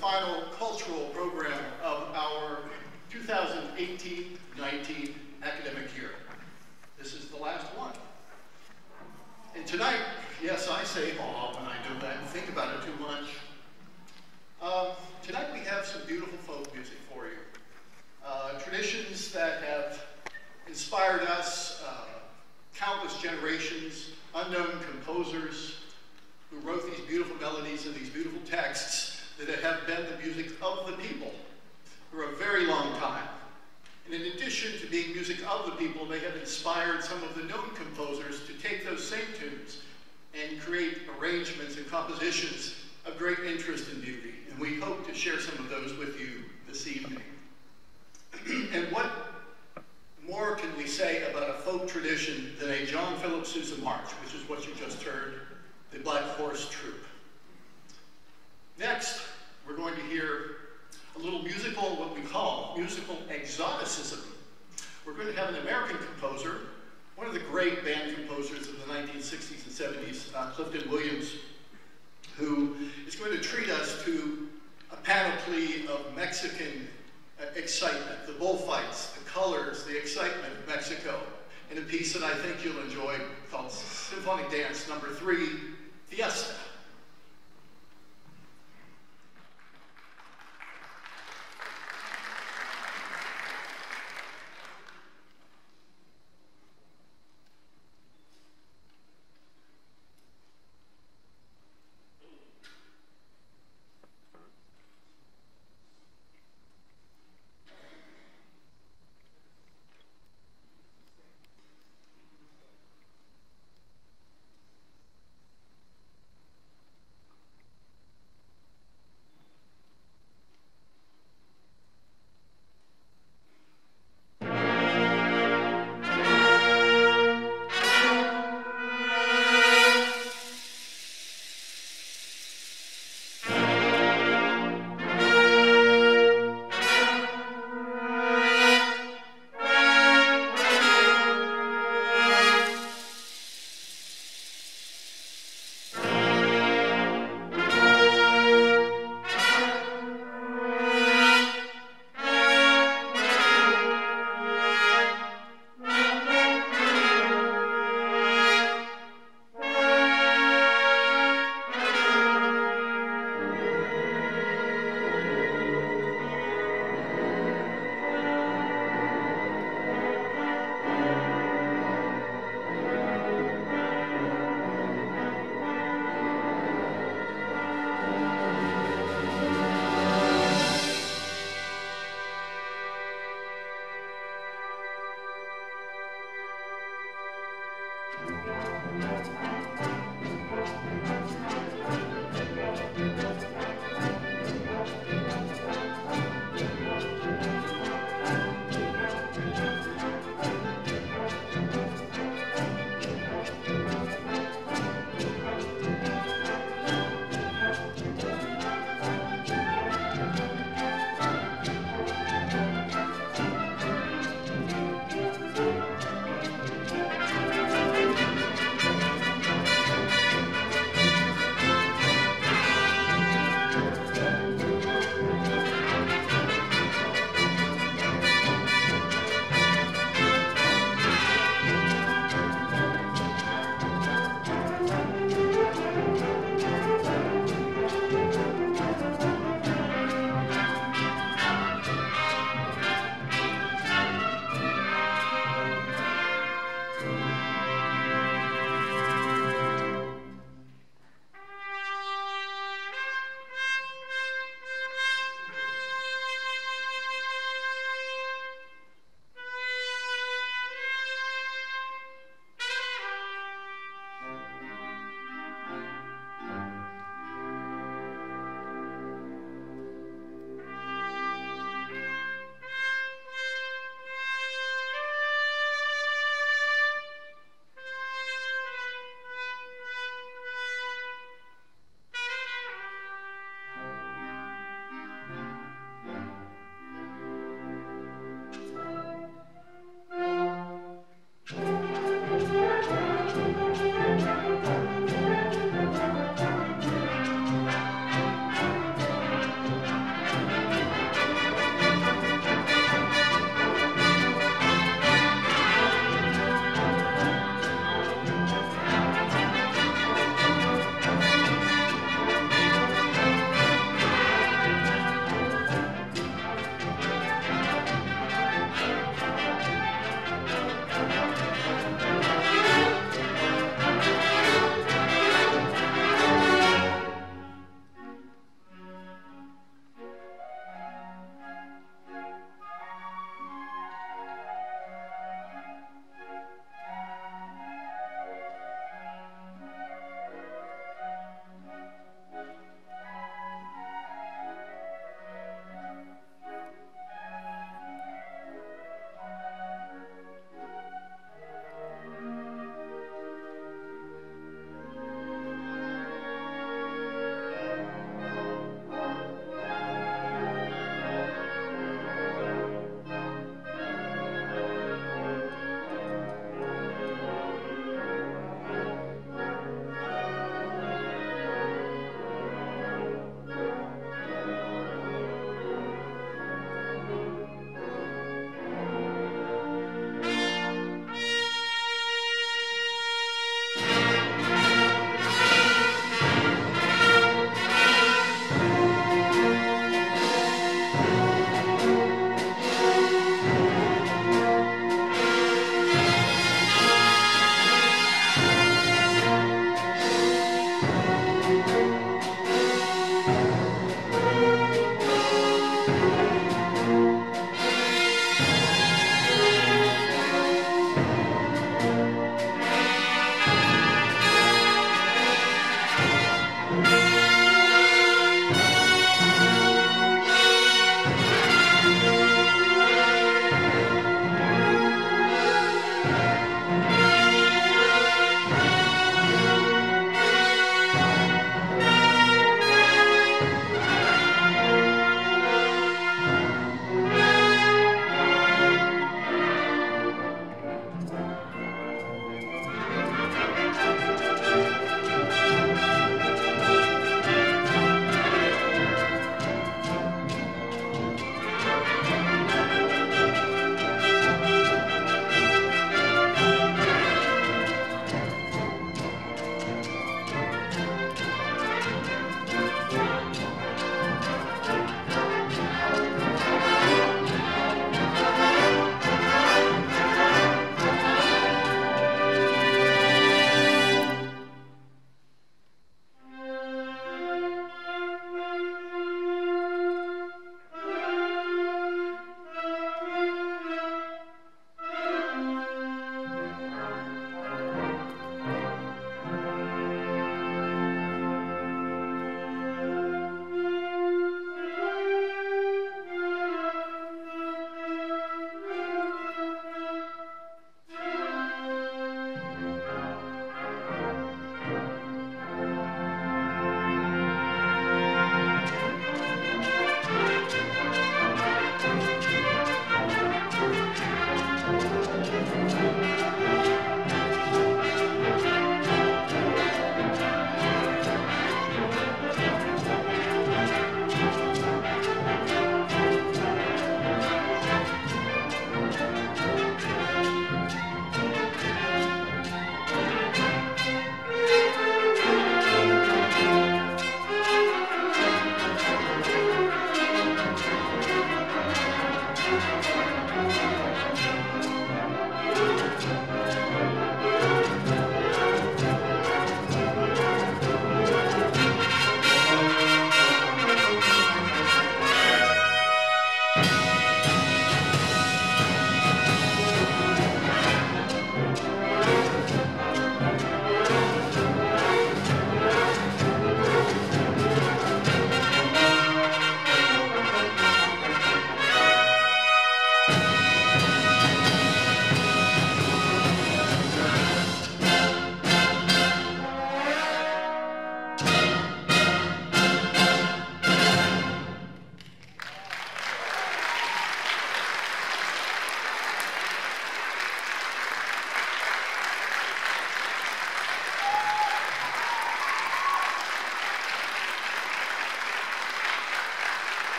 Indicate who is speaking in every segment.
Speaker 1: final cultural program of our 2018-19 academic year. This is the last one. And tonight, yes, I say aw when I do that and think about it too much. Tonight we have some beautiful folk music for you. Traditions that have inspired us, countless generations, unknown composers who wrote these beautiful melodies and these beautiful texts that have been the music of the people for a very long time. And in addition to being music of the people, they have inspired some of the known composers to take those same tunes and create arrangements and compositions of great interest and beauty. And we hope to share some of those with you this evening. And what more can we say about a folk tradition than a John Philip Sousa march, which is what you just heard, the Black Horse Troupe. Next, we're going to hear a little musical, what we call musical exoticism. We're going to have an American composer, one of the great band composers of the 1960s and 70s, Clifton Williams, who is going to treat us to a panoply of Mexican excitement, the bullfights, the colors, the excitement of Mexico, in a piece that I think you'll enjoy called Symphonic Dance No. 3, Fiesta.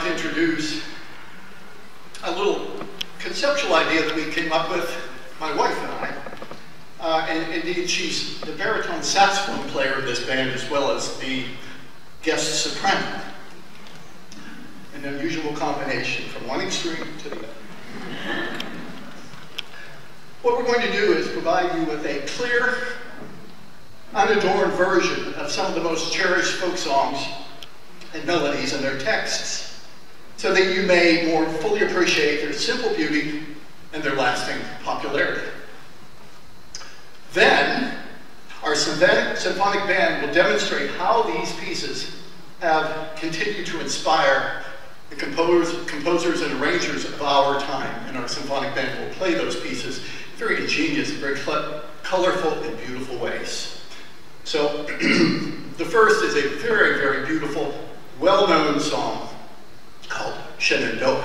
Speaker 1: to introduce a little conceptual idea that we came up with, my wife and I. And indeed, she's the baritone saxophone player of this band as well as the guest soprano. An unusual combination from one extreme to the other. What we're going to do is provide you with a clear, unadorned version of some of the most cherished folk songs and melodies and their texts, so that you may more fully appreciate their simple beauty and their lasting popularity. Then, our symphonic band will demonstrate how these pieces have continued to inspire the composers and arrangers of our time, and our symphonic band will play those pieces in very ingenious, very colorful and beautiful ways. So, the first is a very, very beautiful, well-known song called Shenandoah.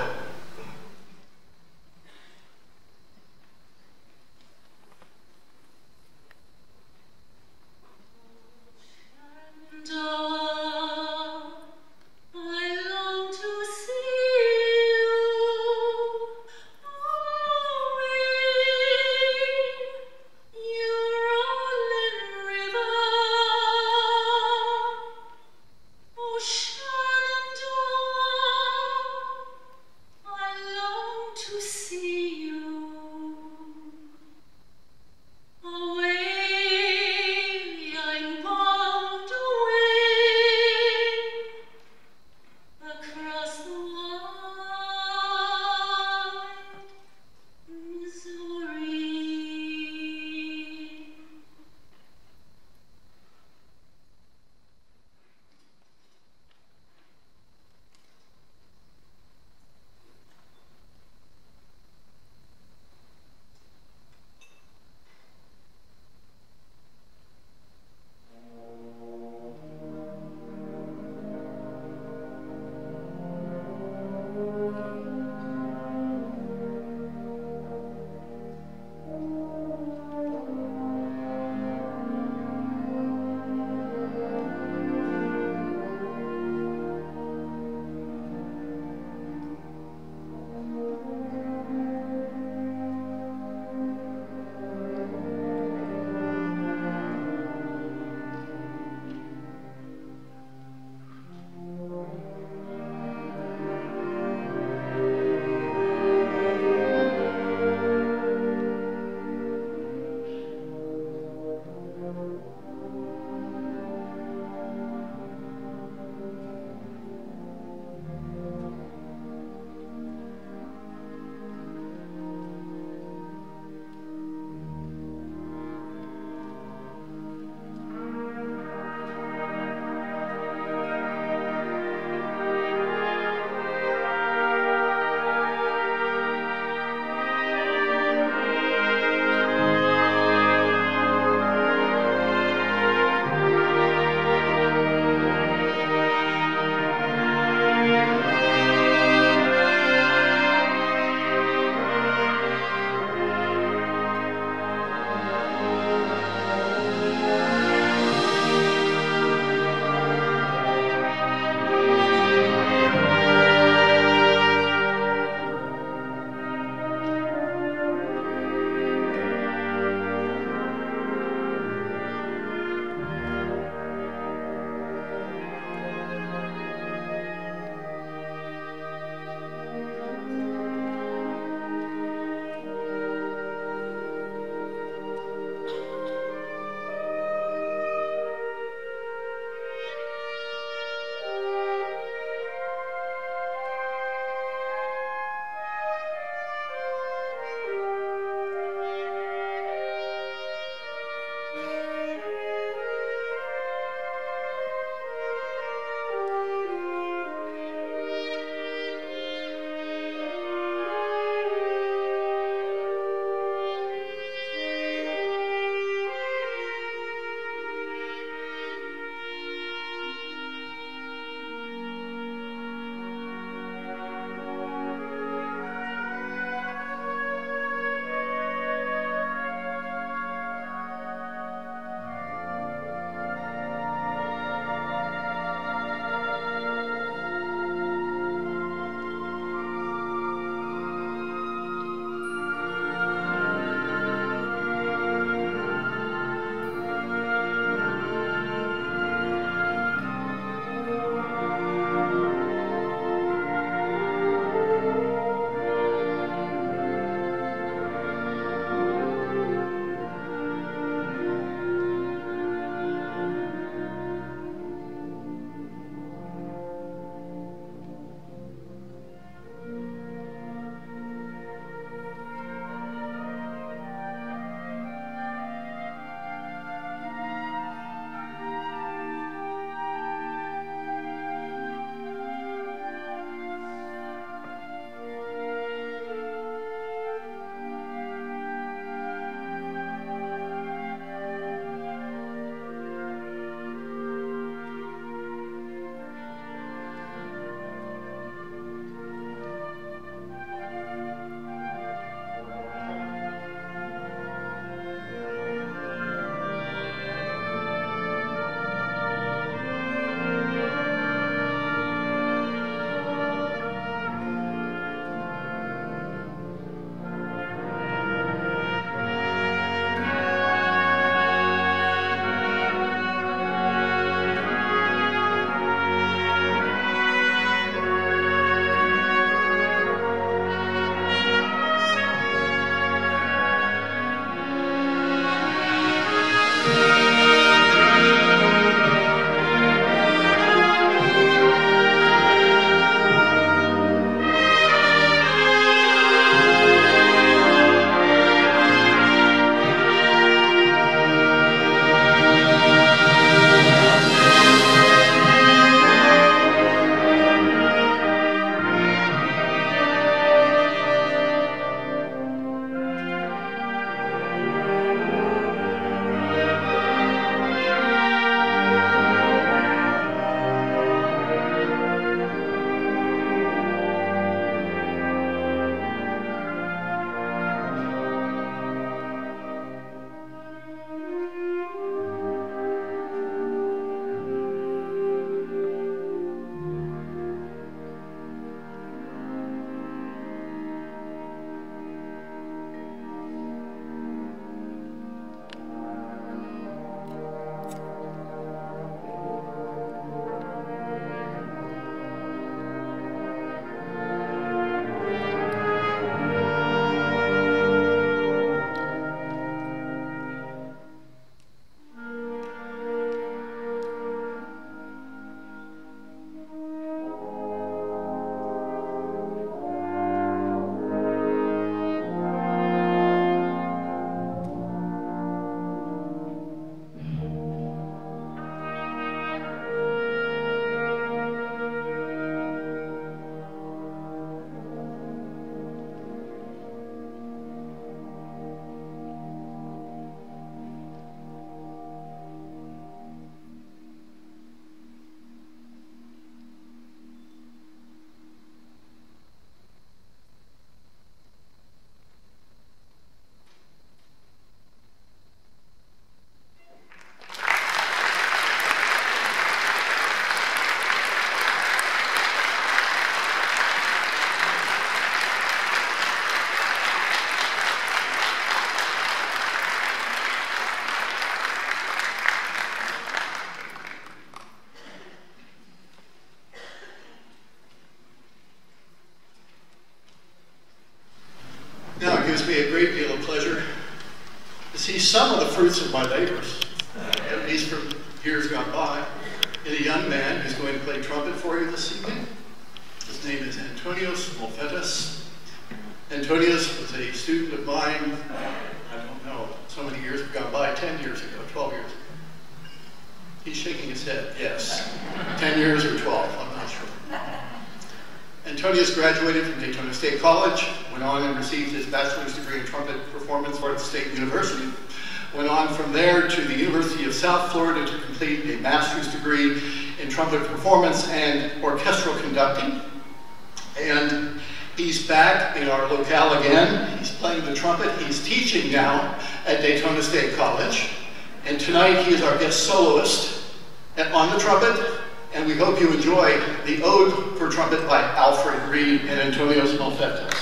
Speaker 1: it gives me a great deal of pleasure to see some of the fruits of my labors, at least from years gone by, in a young man who's going to play trumpet for you this evening. His name is Antonios Molfetas. Antonios was a student of mine, I don't know, so many years have gone by, 10 years ago, 12 years ago. He's shaking his head, yes. 10 years or 12, I'm not sure. Antonios graduated from Daytona State College, went on and received his bachelor's degree in trumpet performance at the State University. Went on from there to the University of South Florida to complete a master's degree in trumpet performance and orchestral conducting. And he's back in our locale again. He's playing the trumpet. He's teaching now at Daytona State College. And tonight he is our guest soloist on the trumpet. And we hope you enjoy the Ode for Trumpet by Alfred and Antonios Molfetas.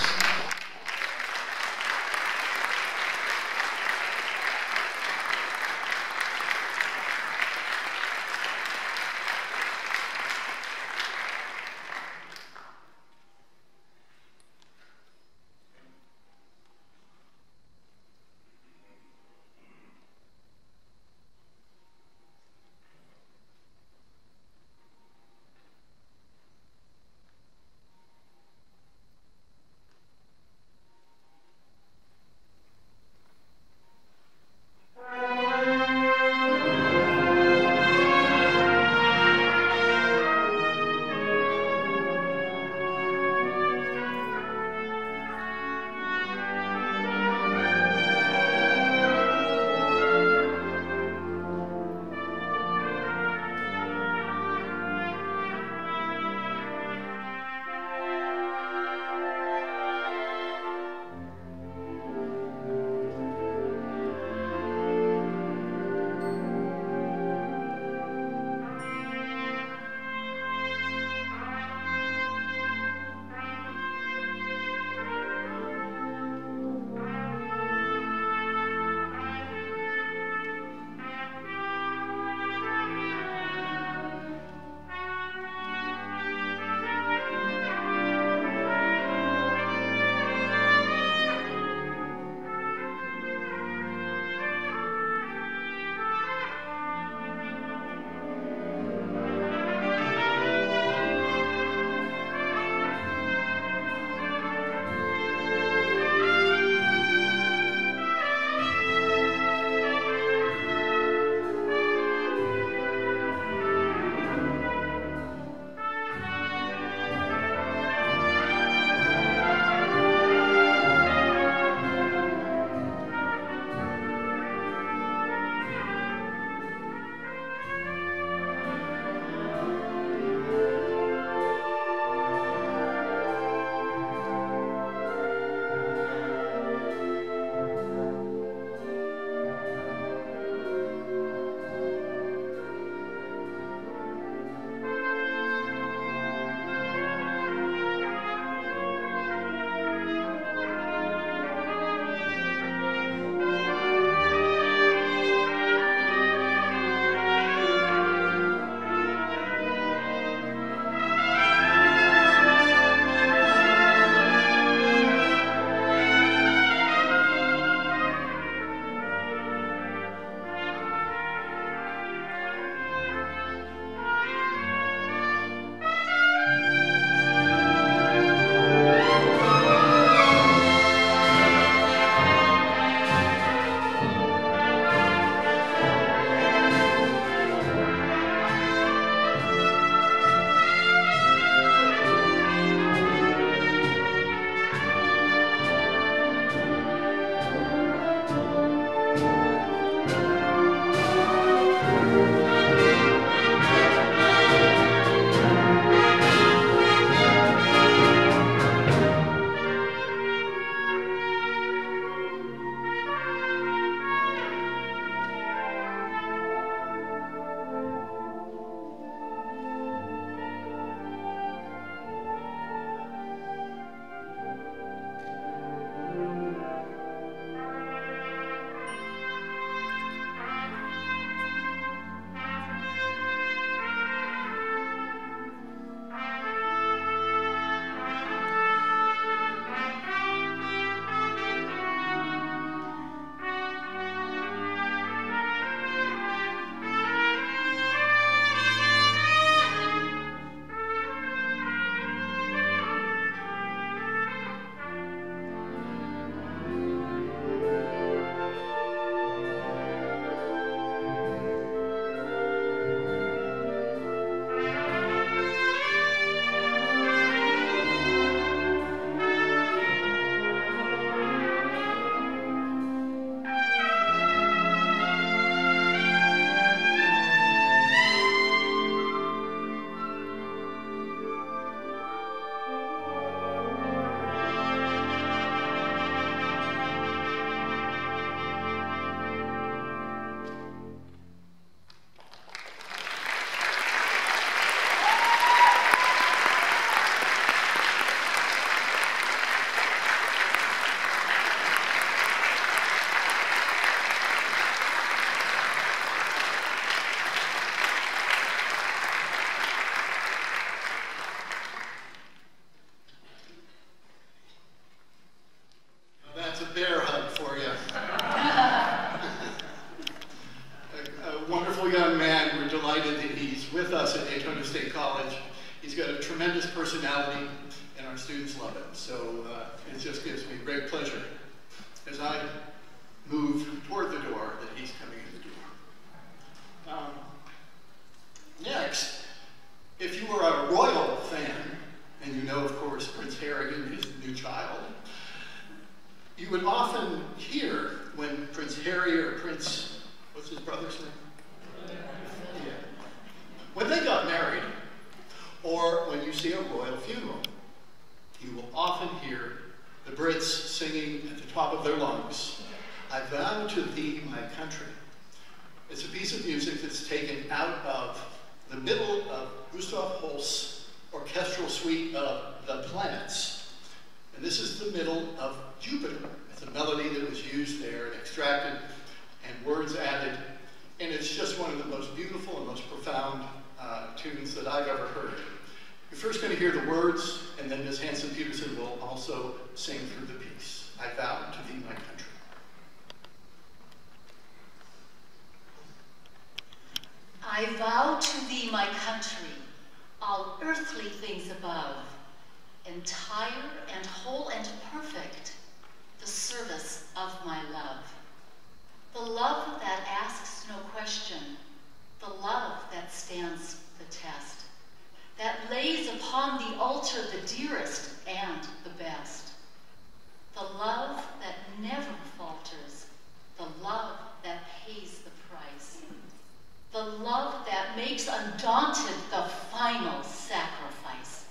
Speaker 1: as I move toward the door that he's coming in the door. Next, if you are a royal fan, and you know, of course, Prince Harry and his new child, you would often hear when Prince Harry or Prince, what's his brother's name? Yeah. When they got married, or when you see a royal funeral, you will often hear the Brits singing at the top of their lungs, "I vow to thee, my country." It's a piece of music that's taken out of the middle of Gustav Holst's orchestral suite of The Planets. And this is the middle of Jupiter. It's a melody that was used there and extracted and words added. And it's just one of the most beautiful and most profound tunes that I've ever heard. You're first going to hear the words, and then Ms. Hanson-Peterson will also sing through the piece. I vow to thee, my country.
Speaker 2: I vow to thee, my country, all earthly things above, entire and whole and perfect, the service of my love. The love that asks no question, the love that stands the test, that lays upon the altar the dearest and the best. The love that never falters, the love that pays the price. The love that makes undaunted the final sacrifice.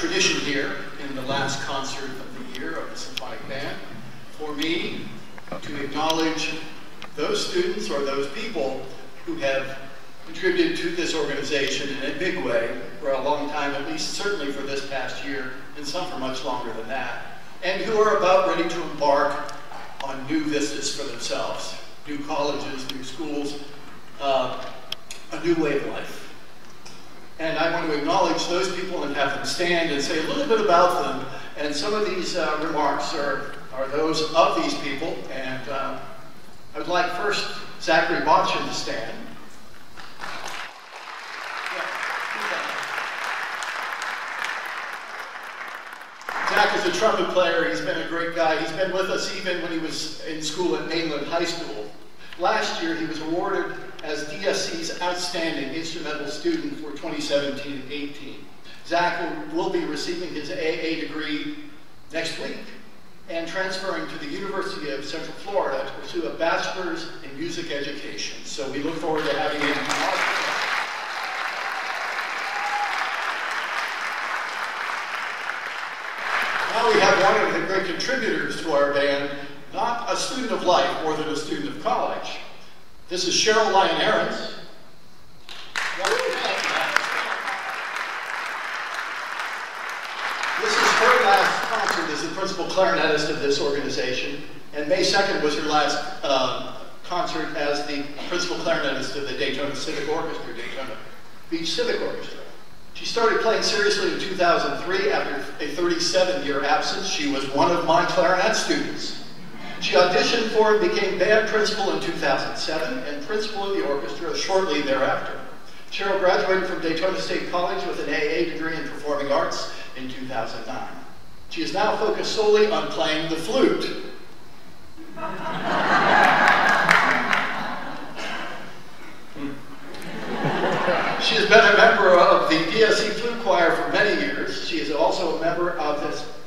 Speaker 1: tradition here in the last concert of the year of the Symphonic Band for me to acknowledge those students or those people who have contributed to this organization in a big way for a long time, at least certainly for this past year, and some for much longer than that, and who are about ready to embark on new vistas for themselves, new colleges, new schools, a new way of life. And I want to acknowledge those people and have them stand and say a little bit about them. And some of these remarks are those of these people. And I would like first Zachary Botchin to stand. Zach is a trumpet player. He's been a great guy. He's been with us even when he was in school at Mainland High School. Last year, he was awarded as DSC's Outstanding Instrumental Student for 2017-18. Zach will be receiving his AA degree next week and transferring to the University of Central Florida to pursue a bachelor's in music education. So we look forward to having him. Now we have one of the great contributors to our band, not a student of life more than a student of college. This is Cheryl Lyon-Ahrens. This is her last concert as the principal clarinetist of this organization, and May 2nd was her last concert as the principal clarinetist of the Daytona Civic Orchestra, Daytona Beach Civic Orchestra. She started playing seriously in 2003 after a 37-year absence. She was one of my clarinet students. She auditioned for and became band principal in 2007 and principal of the orchestra shortly thereafter. Cheryl graduated from Daytona State College with an AA degree in performing arts in 2009. She is now focused solely on playing the flute. She has been a member of the DSC Flute Choir for many years. She is also a member of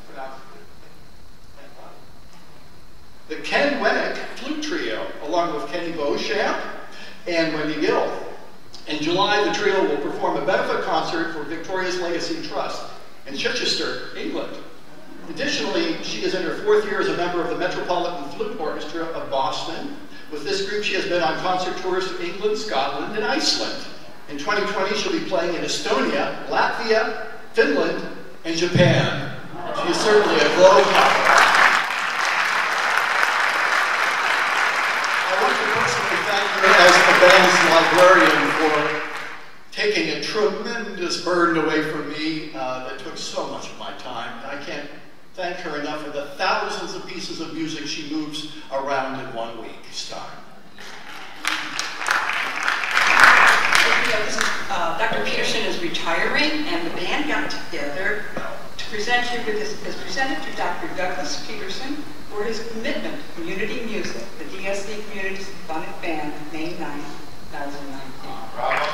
Speaker 1: the Ken Wennick Flute Trio, along with Kenny Beauchamp and Wendy Gill. In July, the trio will perform a benefit concert for Victoria's Legacy Trust in Chichester, England. Additionally, she is in her 4th year as a member of the Metropolitan Flute Orchestra of Boston. With this group, she has been on concert tours to England, Scotland, and Iceland. In 2020, she'll be playing in Estonia, Latvia, Finland, and Japan. She is certainly a globetrotter. As the band's librarian for taking a tremendous burden away from me that took so much of my time. I can't thank her enough for the thousands of pieces of music she moves around in 1 week's time.
Speaker 3: Dr. Peterson is retiring, and the band got together to present you with this, is presented to Dr. Douglas Peterson for his commitment to community music, the DSC Community Symphonic Band, May 9, 2019.
Speaker 1: Bravo.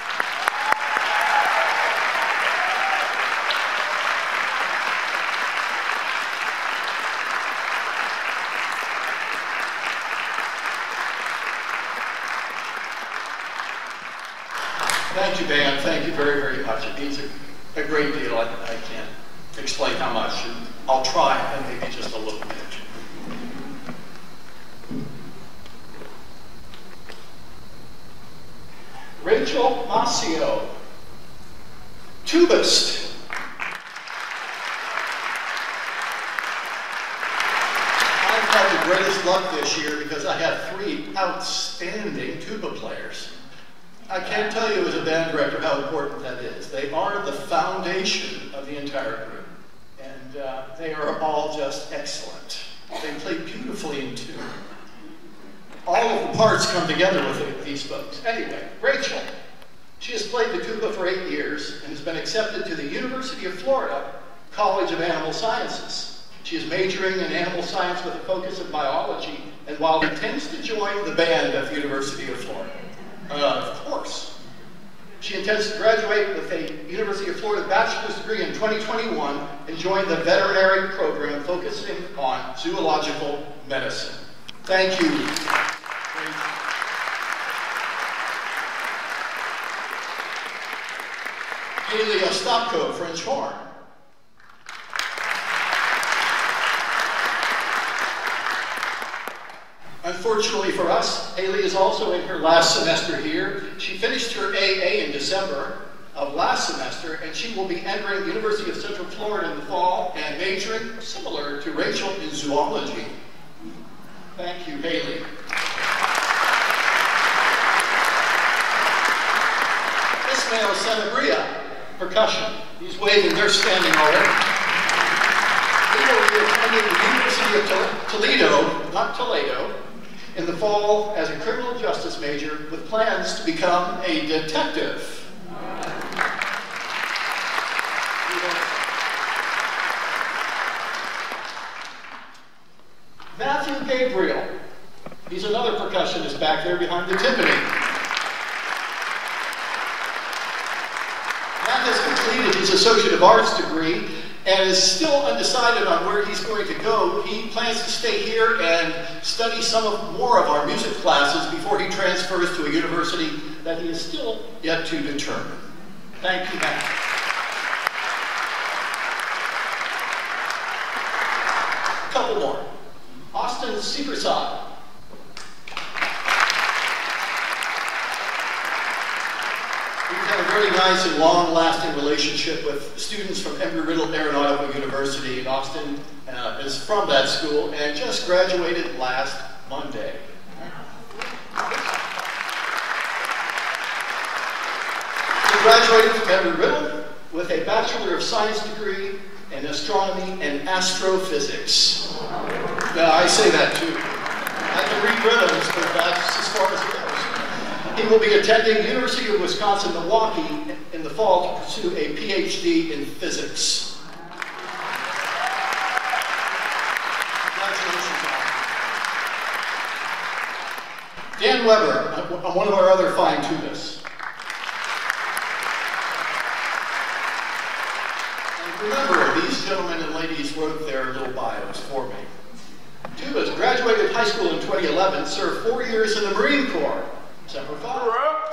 Speaker 1: Thank you, band. Thank you very, very much. It means a great deal. I can't explain how much. And I'll try, and maybe just a little bit. Rachel Mascio, tubist. I've had the greatest luck this year because I have 3 outstanding tuba players. I can't tell you as a band director how important that is. They are the foundation of the entire group, and they are all just excellent. They play beautifully in tune. All of the parts come together with these folks. Anyway, Rachel, she has played the tuba for 8 years and has been accepted to the University of Florida College of Animal Sciences. She is majoring in animal science with a focus in biology, and while intends to join the band at the University of Florida, of course. She intends to graduate with a University of Florida bachelor's degree in 2021 and join the veterinary program focusing on zoological medicine. Thank you. Haley Ostapko, French horn. Unfortunately for us, Haley is also in her last semester here. She finished her AA in December of last semester, and she will be entering the University of Central Florida in the fall and majoring, similar to Rachel, in zoology. Thank you, Haley. Ismail Sanabria, percussion. He's waving, they're standing already. He will be attending the University of Toledo, not Toledo, in the fall as a criminal justice major with plans to become a detective. Matthew Gabriel. He's another percussionist back there behind the timpani. Matt has completed his Associate of Arts degree and is still undecided on where he's going to go. He plans to stay here and study more of our music classes before he transfers to a university that he is still yet to determine. Thank you, Matt. A couple more. Austin Seepersod. We've had a very nice and long-lasting relationship with students from Embry-Riddle Aeronautical University, and Austin is from that school and just graduated last Monday. He graduated from Embry-Riddle with a Bachelor of Science degree in Astronomy and Astrophysics. Now, I say that too. I can read rhythms, but that's as far as it goes. He will be attending University of Wisconsin-Milwaukee in the fall to pursue a PhD in physics. Congratulations, Austin. Dan Weber, one of our other fine tubists. And remember, these gentlemen and ladies wrote their little bios for me. Tubas graduated high school in 2011, served 4 years in the Marine Corps. Semper Fi.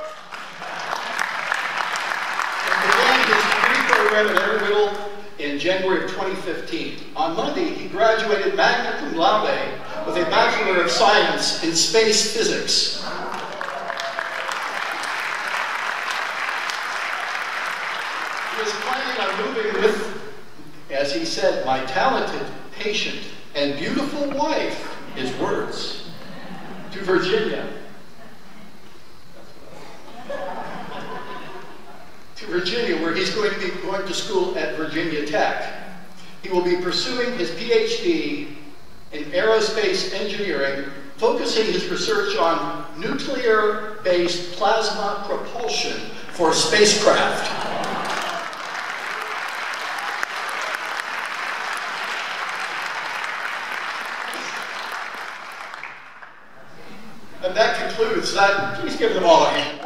Speaker 1: And began his degree program at Embry-Riddle in January of 2015. On Monday, he graduated magna cum laude with a Bachelor of Science in Space Physics. He is planning on moving with, as he said, my talented, patient, and beautiful wife, his words, to Virginia. To Virginia, where he's going to be going to school at Virginia Tech. He will be pursuing his PhD in aerospace engineering, focusing his research on nuclear-based plasma propulsion for spacecraft. And that concludes that. Please give them all a hand.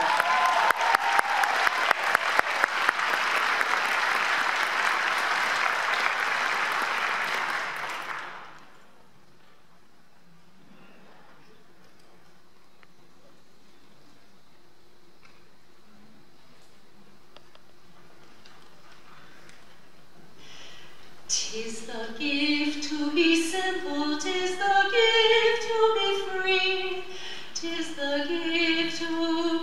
Speaker 2: Tis the gift to be simple, tis the gift to be free, tis the gift to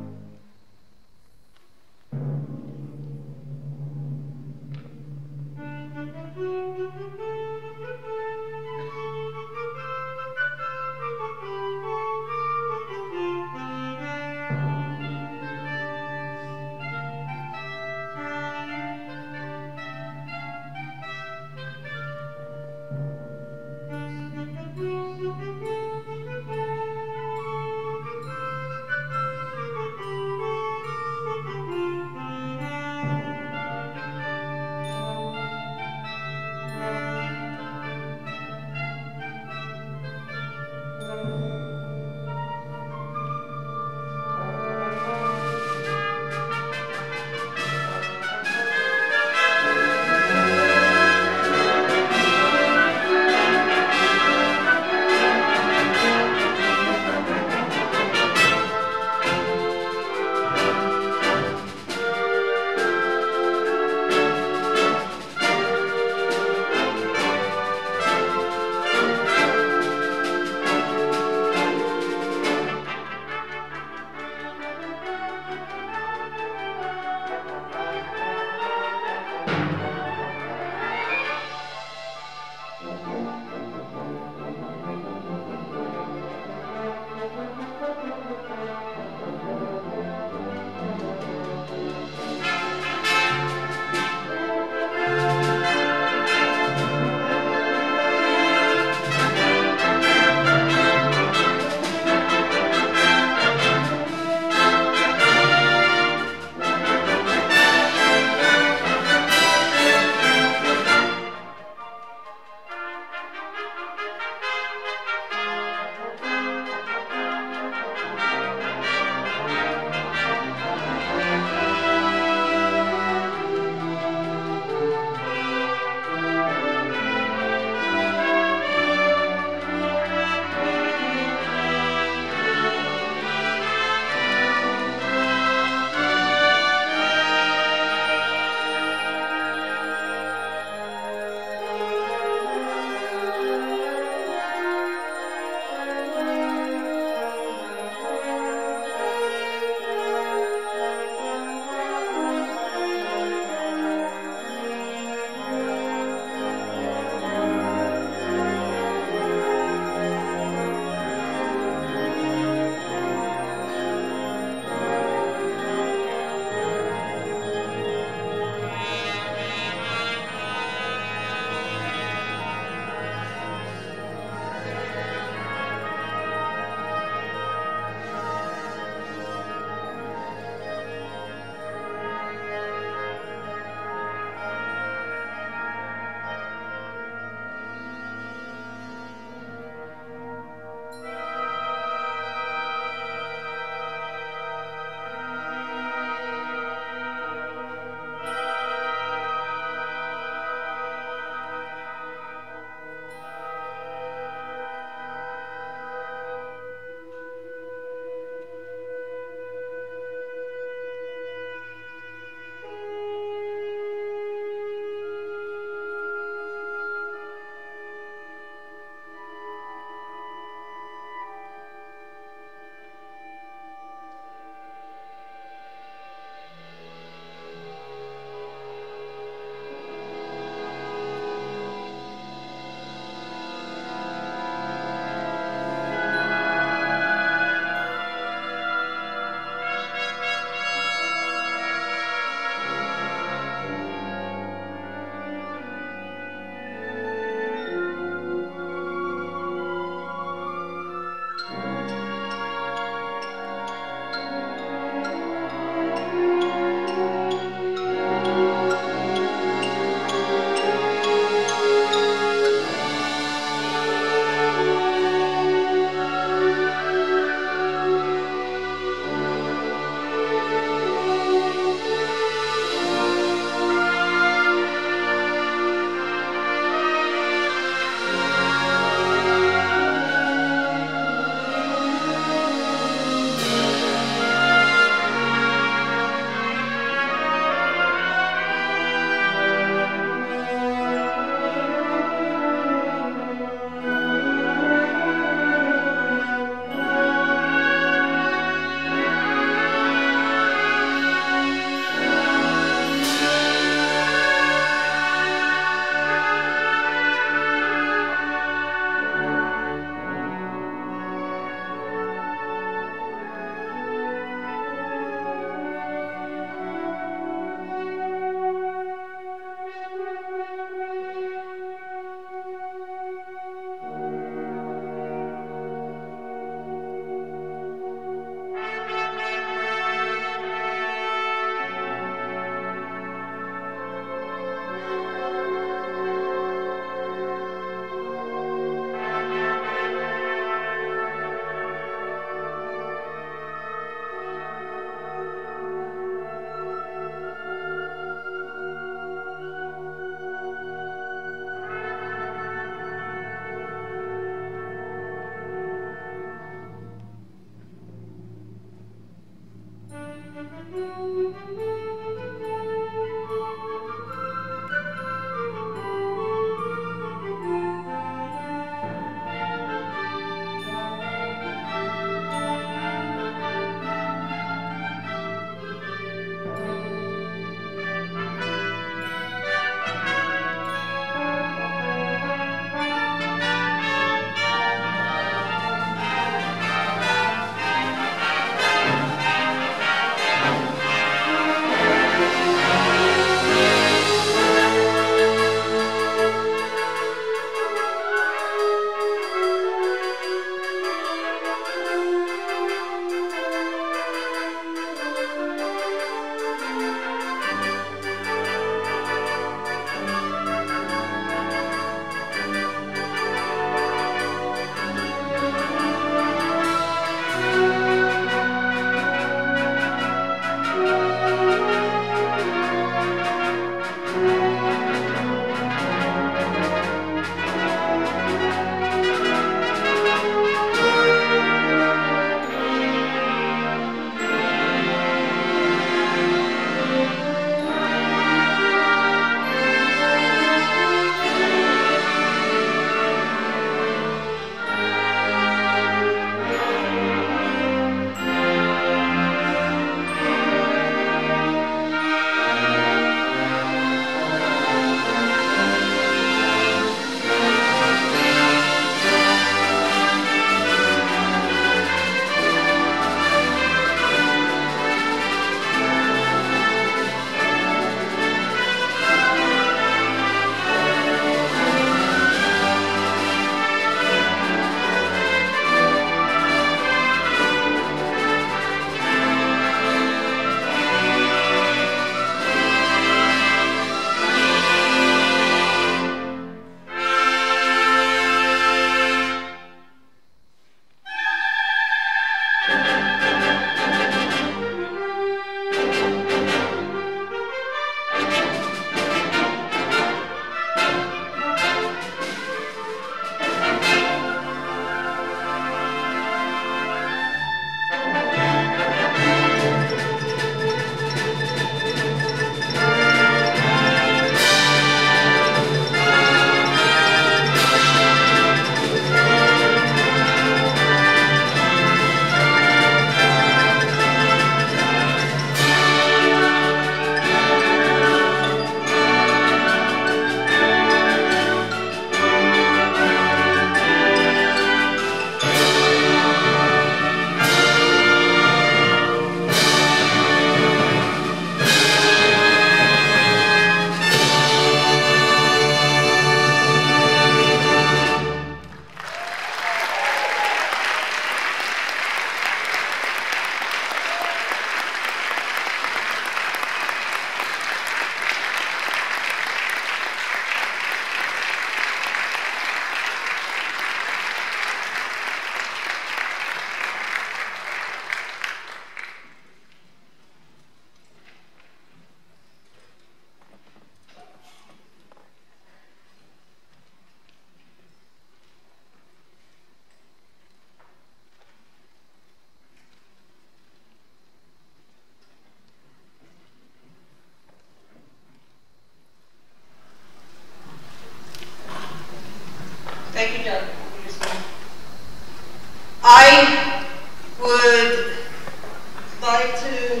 Speaker 4: I would like to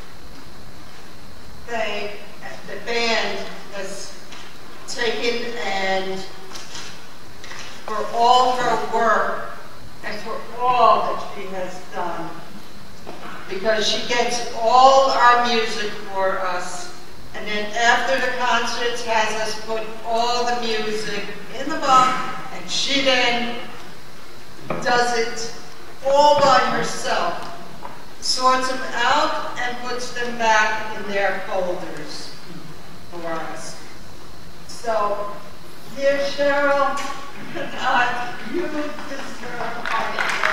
Speaker 4: thank the band that's taken and for all her work and for all that she has done, because she gets all our music for us, and then after the concerts has us put all the music in the box, and she then does it all by herself, sorts them out and puts them back in their folders for us. So, dear Cheryl, you deserve our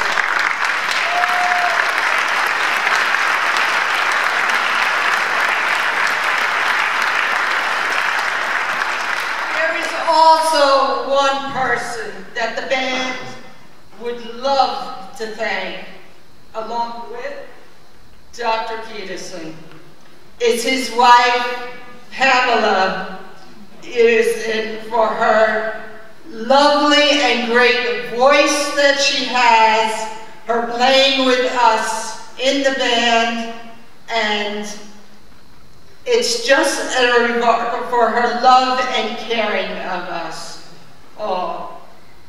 Speaker 4: There is also one person that the band would love to thank, along with Dr. Peterson. It's his wife, Pamela, for her lovely and great voice that she has, her playing with us in the band, and it's just a remark for her love and caring of us all.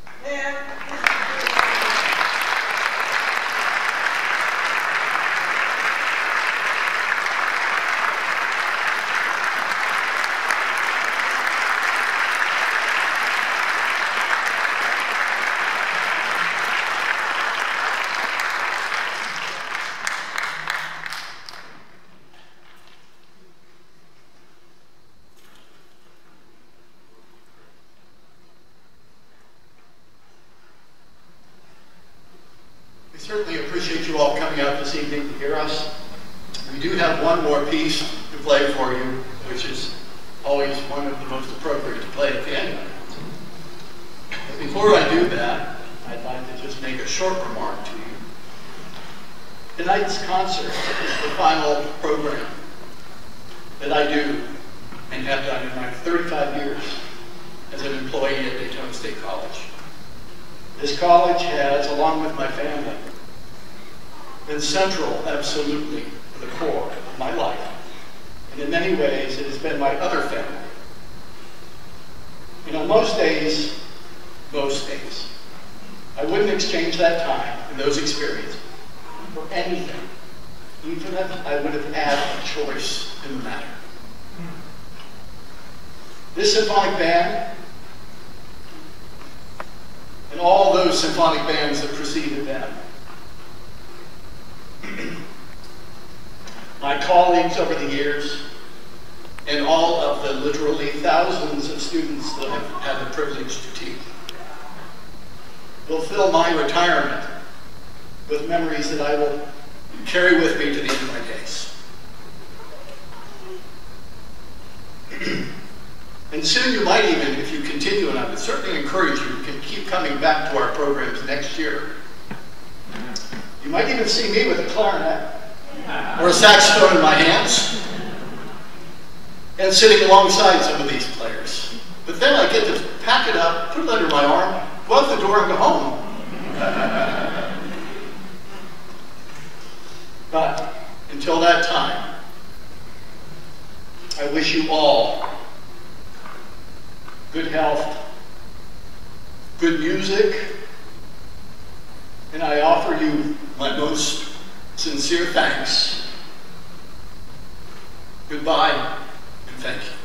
Speaker 1: Certainly appreciate you all coming out this evening to hear us. We do have one more piece to play for you, which is always one of the most appropriate to play at the end. But before I do that, I'd like to just make a short remark to you. Tonight's concert is the final program that I do and have done in my 35 years as an employee at Daytona State College. This college has, along with my family, been central, absolutely, to the core of my life. And in many ways, it has been my other family. You know, most days, I wouldn't exchange that time and those experiences for anything, even if I would have had a choice in the matter. This symphonic band, and all those symphonic bands that preceded them, my colleagues over the years, and all of the literally thousands of students that I've had the privilege to teach, will fill my retirement with memories that I will carry with me to the end of my days. And soon you might even, if you continue, and I would certainly encourage you to keep coming back to our programs next year, you might even see me with a clarinet or a saxophone in my hands and sitting alongside some of these players. But then I get to pack it up, put it under my arm, go out the door and go home. But until that time, I wish you all good health, good music, and I offer you my most sincere thanks. Goodbye, and thank you.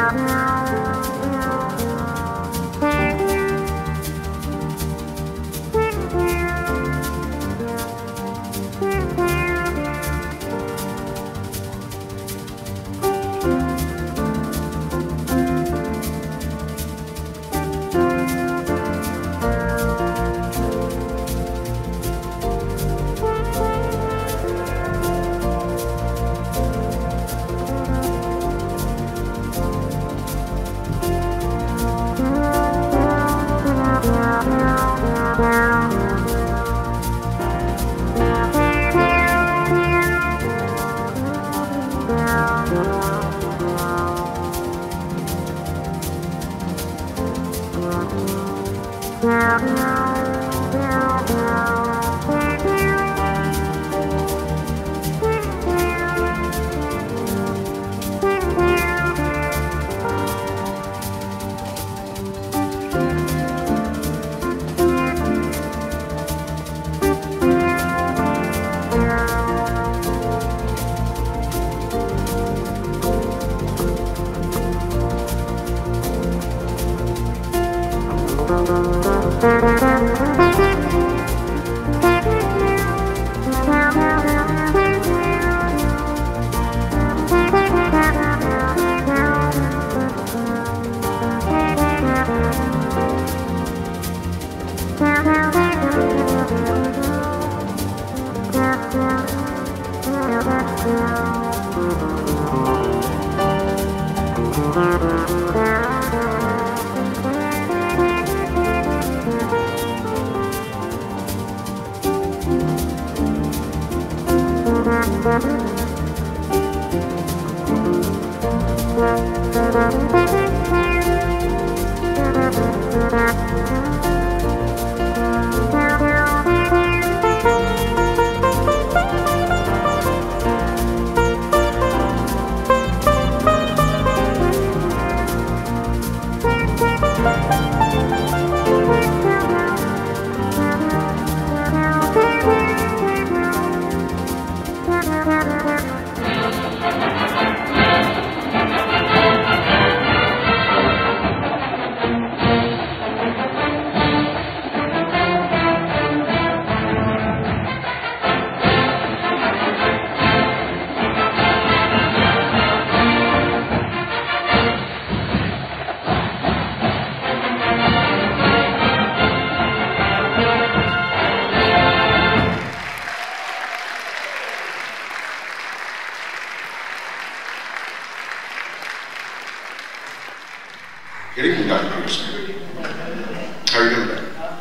Speaker 5: Good evening, Dr. Peterson. How are you doing today?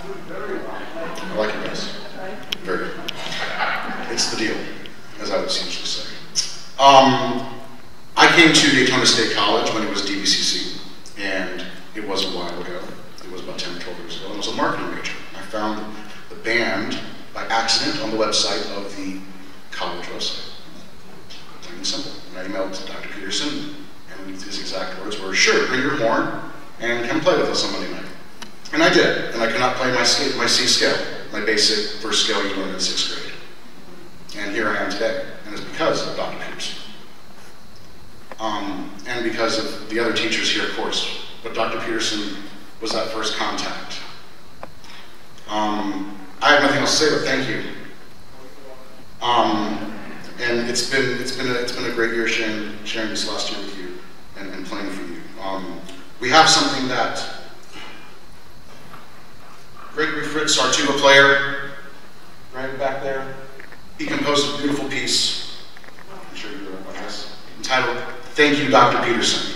Speaker 5: I like you guys. Very good. It's the deal, as I would usually say. I came to Daytona State College when it was DVCC, and it was a while ago. It was about 10 or 12 years ago, and it was a marketing major. I found the band by accident on the website of the college website. Plain and simple. And I emailed Dr. Peterson, and his exact words were, "Sure, bring your horn and come play with us on Monday night." And I did, and I could not play my C scale, my basic first scale you learn in 6th grade. And here I am today, and it's because of Dr. Peterson. And because of the other teachers here, of course, but Dr. Peterson was that first contact. I have nothing else to say, but thank you. And it's been a great year sharing this last year with you and playing for you. We have something that Gregory Fritze, our tuba player, right back there, he composed a beautiful piece. I'm sure you know about this, entitled "Thank You, Dr. Peterson."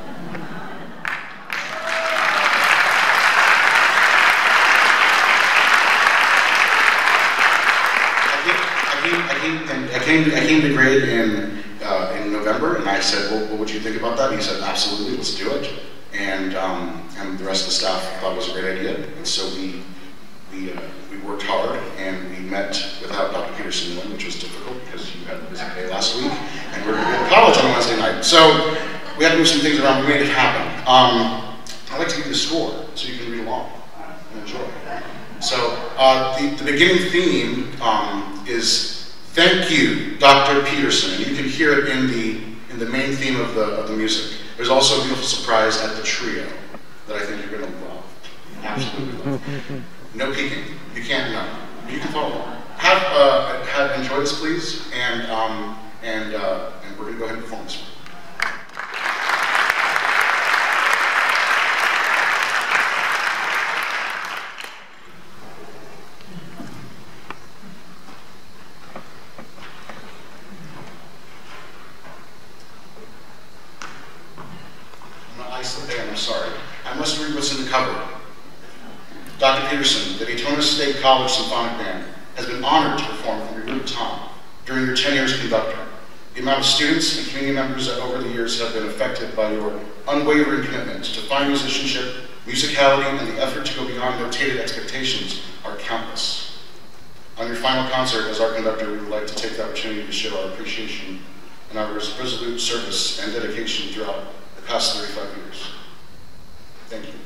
Speaker 5: I came to grade in November, and I said, "Well, what would you think about that?" And he said, "Absolutely, let's do it." And the rest of the staff thought it was a great idea, and so we worked hard, and we met without Dr. Peterson knowing, which was difficult because you had a busy day last week, and we were going to go to college on a Wednesday night. So we had to move some things around. We made it happen. I'd like to give you the score so you can read along and enjoy. So the beginning theme is "Thank You, Dr. Peterson," and you can hear it in the main theme of the music. There's also a beautiful surprise at the trio that I think you're going to love. Absolutely love. No peeking. You can't know. You can follow. Enjoy this, please, and we're going to go ahead and perform this one. I'm sorry. I must read what's in the cover. Dr. Peterson, the Daytona State College Symphonic Band has been honored to perform for your group Tom during your 10 years as conductor. The amount of students and community members that over the years have been affected by your unwavering commitment to fine musicianship, musicality, and the effort to go beyond notated expectations are countless. On your final concert as our conductor, we would like to take the opportunity to show our appreciation and our resolute service and dedication throughout the past 35 years. Thank you.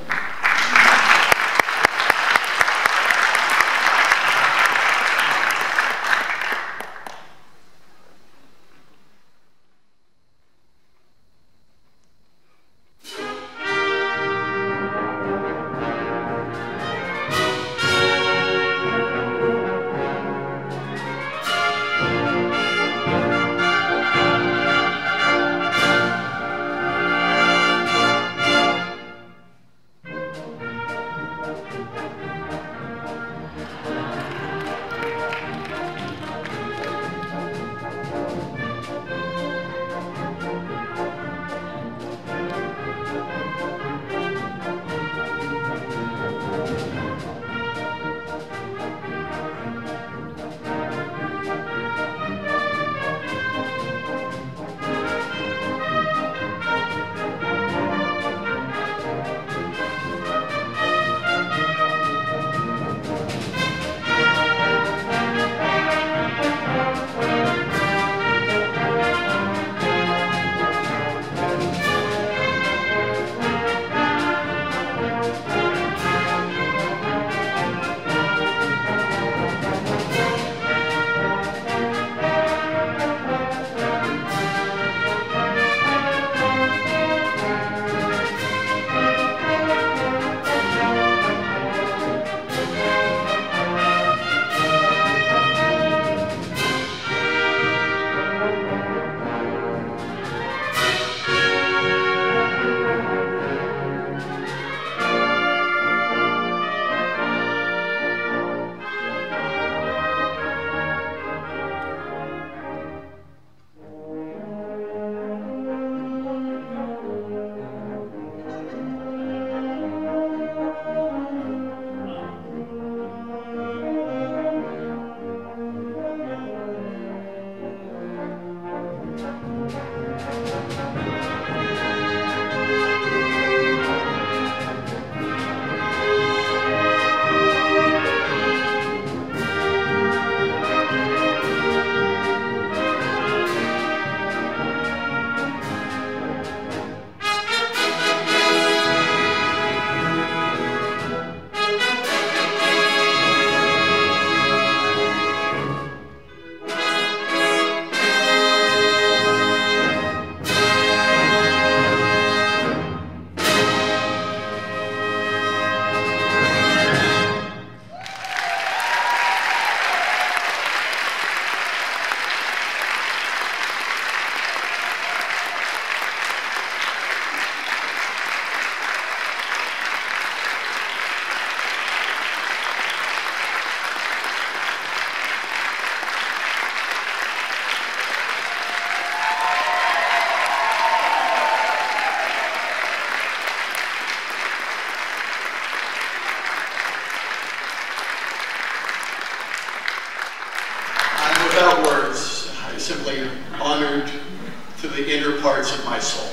Speaker 1: simply honored to the inner parts of my soul.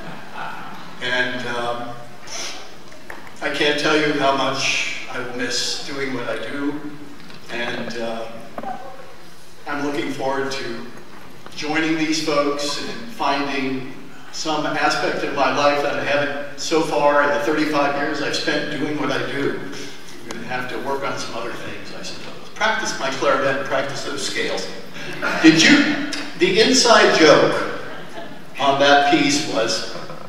Speaker 1: And I can't tell you how much I will miss doing what I do. And I'm looking forward to joining these folks and finding some aspect of my life that I haven't so far in the 35 years I've spent doing what I do. I'm going to have to work on some other things, I suppose. Practice my clarinet, practice those scales. The inside joke on that piece was,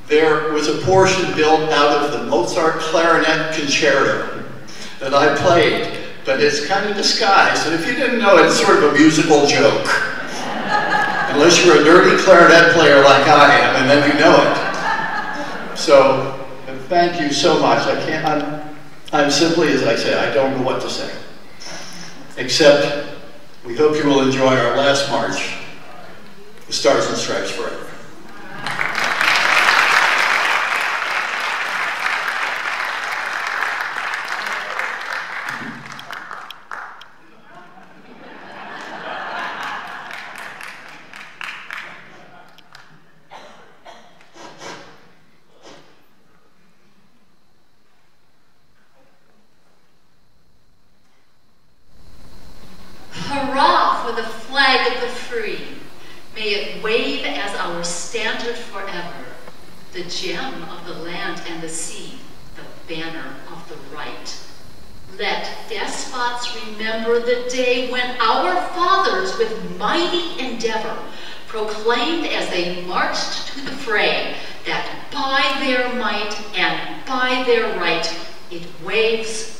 Speaker 1: there was a portion built out of the Mozart clarinet concerto that I played, but it's kind of disguised, and if you didn't know it, it's sort of a musical joke. Unless you're a nerdy clarinet player like I am, and then you know it. So, thank you so much. I'm simply, as I say, I don't know what to say. Except, we hope you will enjoy our last march, the Stars and Stripes Forever.
Speaker 2: Hurrah for the flag of the free. May it wave as our standard forever, the gem of the land and the sea, the banner of the right. Let despots remember the day when our fathers with mighty endeavor proclaimed as they marched to the fray that by their might and by their right it waves